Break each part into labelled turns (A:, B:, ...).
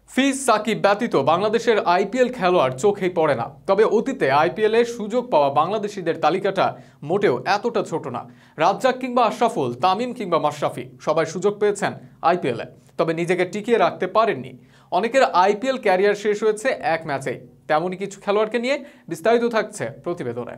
A: ফিজ সাকিব ব্যতীত বাংলাদেশের আইপিএল খেলোয়াড় চোখেই পড়ে না। তবে অতীতে আইপিএল এর সুযোগ পাওয়া বাংলাদেশিদের তালিকাটা মোটেও এতটা ছোট না। রাজ্জাক কিংবা আশরাফুল, তামিম কিংবা মাশরাফি সবাই সুযোগ পেয়েছেন আইপিএলে, তবে নিজেকে টিকিয়ে রাখতে পারেননি। অনেকের আইপিএল ক্যারিয়ার শেষ হয়েছে এক ম্যাচেই। তেমনই কিছু খেলোয়াড়কে নিয়ে বিস্তারিত থাকছে প্রতিবেদনে।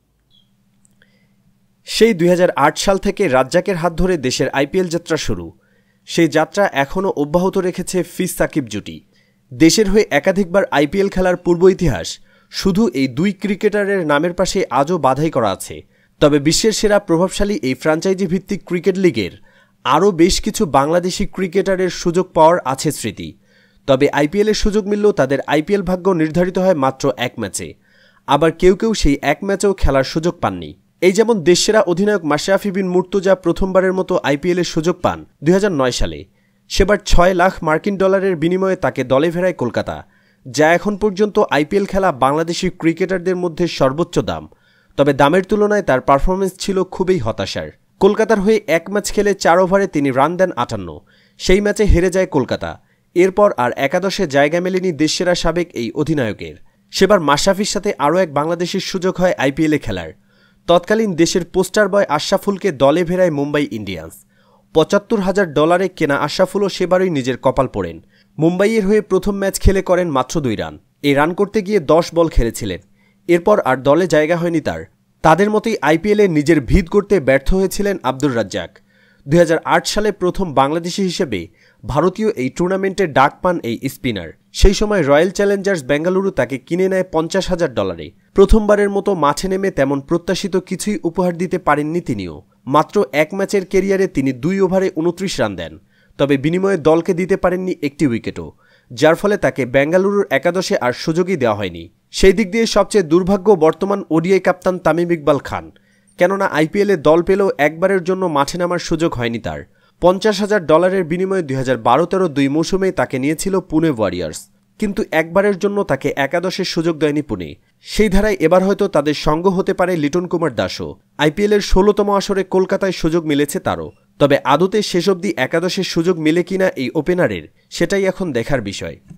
B: সেই ২০০৮ সাল থেকে রাজ্জাকের হাত ধরে দেশের আইপিএল যাত্রা শুরু। সেই যাত্রা এখনও অব্যাহত রেখেছে ফিজ সাকিব জুটি। দেশের হয়ে একাধিকবার আইপিএল খেলার পূর্ব ইতিহাস শুধু এই দুই ক্রিকেটারের নামের পাশে আজও বাধাই করা আছে। তবে বিশ্বের সেরা প্রভাবশালী এই ফ্র্যাঞ্চাইজি ভিত্তিক ক্রিকেট লিগের আরও বেশ কিছু বাংলাদেশি ক্রিকেটারের সুযোগ পাওয়ার আছে স্মৃতি। তবে আইপিএলের সুযোগ মিললেও তাদের আইপিএল ভাগ্য নির্ধারিত হয় মাত্র এক ম্যাচে। আবার কেউ কেউ সেই এক ম্যাচেও খেলার সুযোগ পাননি। এই যেমন দেশসেরা অধিনায়ক মাশরাফি বিন মুর্তজা প্রথমবারের মতো আইপিএলের সুযোগ পান ২০০৯ সালে। সেবার ৬ লাখ মার্কিন ডলারের বিনিময়ে তাকে দলে ফেরায় কলকাতা, যা এখন পর্যন্ত আইপিএল খেলা বাংলাদেশি ক্রিকেটারদের মধ্যে সর্বোচ্চ দাম। তবে দামের তুলনায় তার পারফরমেন্স ছিল খুবই হতাশার। কলকাতার হয়ে এক ম্যাচ খেলে ৪ ওভারে তিনি রান দেন ৫৮। সেই ম্যাচে হেরে যায় কলকাতা। এরপর আর একাদশে জায়গা মেলেনি দেশসেরা সাবেক এই অধিনায়কের। সেবার মাশরাফির সাথে আরও এক বাংলাদেশের সুযোগ হয় আইপিএলে খেলার। তৎকালীন দেশের পোস্টার বয় আশরাফুলকে দলে ফেরায় মুম্বাই ইন্ডিয়ান্স। $৭৫,০০০ কেনা আশরাফুলও সেবারই নিজের কপাল পোড়েন। মুম্বাইয়ের হয়ে প্রথম ম্যাচ খেলে করেন মাত্র ২ রান। এই রান করতে গিয়ে ১০ বল খেলেছিলেন। এরপর আর দলে জায়গা হয়নি তার। তাদের মতোই আইপিএলে নিজের ভিত করতে ব্যর্থ হয়েছিলেন আব্দুর রাজ্জাক। ২০০৮ সালে প্রথম বাংলাদেশি হিসেবে ভারতীয় এই টুর্নামেন্টে ডাক পান এই স্পিনার। সেই সময় রয়্যাল চ্যালেঞ্জার্স বেঙ্গালুরু তাকে কিনে নেয় $৫০,০০০। প্রথমবারের মতো মাঠে নেমে তেমন প্রত্যাশিত কিছুই উপহার দিতে পারেননি তিনিও। মাত্র এক ম্যাচের ক্যারিয়ারে তিনি ২ ওভারে ২৯ রান দেন। তবে বিনিময়ে দলকে দিতে পারেননি একটি উইকেটও, যার ফলে তাকে বেঙ্গালুরুর একাদশে আর সুযোগই দেওয়া হয়নি। সেই দিক দিয়ে সবচেয়ে দুর্ভাগ্য বর্তমান ওডিআই কাপ্তান তামিম ইকবাল খান। কেননা আইপিএলে দল পেলেও একবারের জন্য মাঠে নামার সুযোগ হয়নি তার। $৫০,০০০ বিনিময়ে ২০১২-১৩ দুই মৌসুমেই তাকে নিয়েছিল পুনে ওয়ারিয়ার্স, কিন্তু একবারের জন্য তাকে একাদশের সুযোগ দেয়নি পুনে। সেই ধারায় এবার হয়তো তাদের সঙ্গ হতে পারে লিটন কুমার দাসও। আইপিএলের ১৬তম আসরে কলকাতায় সুযোগ মিলেছে তারও। তবে আদতে শেষ অবধি একাদশের সুযোগ মিলে কিনা এই ওপেনারের, সেটাই এখন দেখার বিষয়।